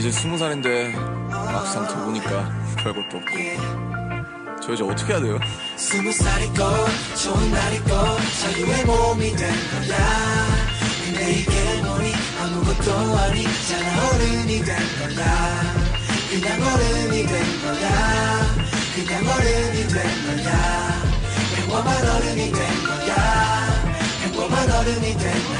이제 20살인데 막상 더 보니까 별것도 없고. 저 이제 어떻게 해야 돼요? 20살이고 좋은 날이고 자유의 몸이 된 거야. 근데 이게 뭐니 아무것도 아니잖아. 어른이 된 거야. 그냥 어른이 된 거야. 그냥 어른이 된 거야. 평범한 어른이 된 거야. 평범한 어른이 된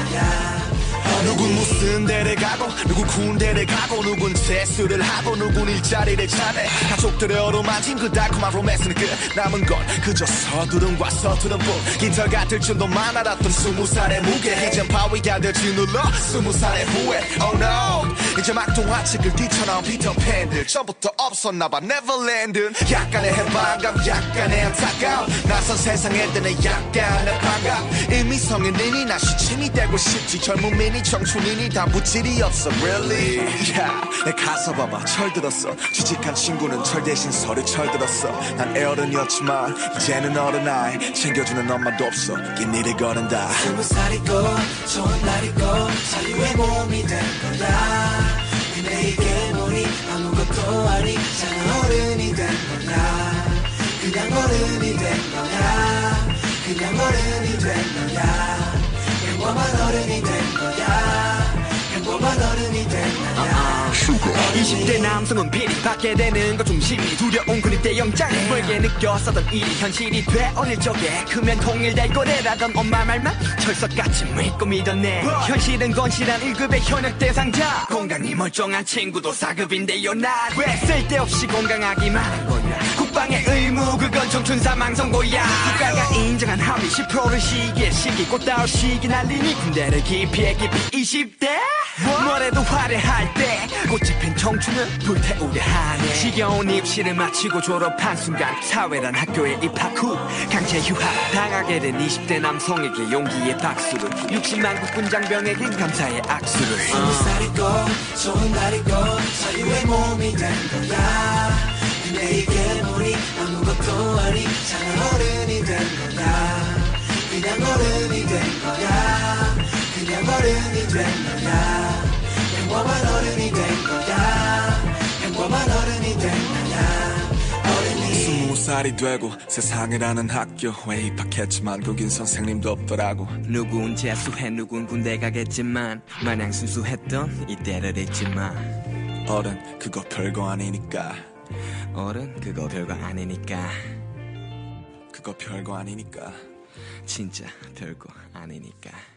거야. 누군 무슨 데를 가고 누군 군대를 가고 누군 재수를 하고 누군 일자리를 찾네. 가족들의 어루만진 그 달콤한 로맨스는 끝. 남은 건 그저 서두름과 서투른 뿐. 깃털 같을 줄도 많았던 20살의 무게 이젠 바위가 될지 눌러 20살의 후회. Oh no 이제 막동화책을 뒤처럼 피터팬들 전부터 없었나봐. 네버랜드는 약간의 해방감 약간의 안타까움. 낯선 세상에 드는 약간의 반감. 이미 성인이니 나 시침이 되고 싶지. 젊음이니 청춘이니 다 무질이 없어 really. yeah. 내 가사 봐봐 철들었어. 취직한 친구는 철 대신 서류 철들었어. 난 애어른이었지만 이제는 어른 아이. 챙겨주는 엄마도 없어 긴 일을 거는다. 20살이고 좋은 날이고 자유의 몸이 된 거야. 근데 이게 뭐니 아무것도 아니잖아. 어른이 된 거야. 그냥 어른이 된 거야. 그냥 어른이 된 거야. 평범한 어른이 된 거야. 평범한 어른이 된 거야. 20대 남성은 비리 받게 되는 것 중심이 두려운 군입대 영장 멀게 느꼈었던 일이 현실이 돼. 어릴 적에 크면 통일될 거래라던 엄마 말만 철석같이 믿고 믿었네. 현실은 건실한 1급의 현역 대상자. 건강이 멀쩡한 친구도 4급인데요. 난 왜 쓸데없이 건강하기만 한 거야. 국방의 의무 그건 청춘 사망 선고야. 국가가 인정한 합의 10%를 시기에 시기 꽃다울 시기 날리니 군대를 기피해 깊이 20대 뭐래도 화려할 때 꽃이 핀 청춘을 불태우려 하네. 지겨운 입시를 마치고 졸업한 순간 사회란 학교에 입학 후 강제 휴학 당하게 된 20대 남성에게 용기의 박수를 60만 국군 장병에겐 감사의 악수를. 20살이고 좋은 날이고 자유의 몸이 된 거야. 근데 이게 뭐니 아무것도 아니잖아. 어른이 된 거야. 그냥 어른이 된 거야. 그냥 어른이 된 거야. 평범한 어른이 된 거야. 평범한 어른이 된 거야. 어른이 20살이 되고 세상이라는 학교에 입학했지만 거긴 선생님도 없더라고. 누군 재수해 누군 군대 가겠지만 마냥 순수했던 이때를 잊지마. 어른 그거 별거 아니니까. 어른 그거 별거 아니니까. 그거 별거 아니니까. 진짜 별거 아니니까.